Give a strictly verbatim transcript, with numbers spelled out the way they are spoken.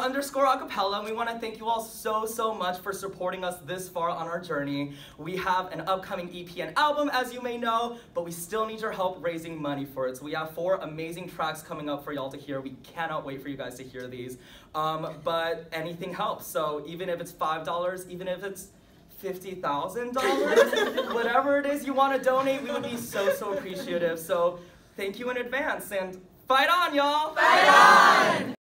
underscore Acapella, and we want to thank you all so, so much for supporting us this far on our journey. We have an upcoming E P and album, as you may know, but we still need your help raising money for it. So we have four amazing tracks coming up for y'all to hear. We cannot wait for you guys to hear these. Um, but anything helps. So even if it's five dollars, even if it's fifty thousand dollars, whatever it is you want to donate, we would be so, so appreciative. So thank you in advance, and fight on, y'all! Fight on!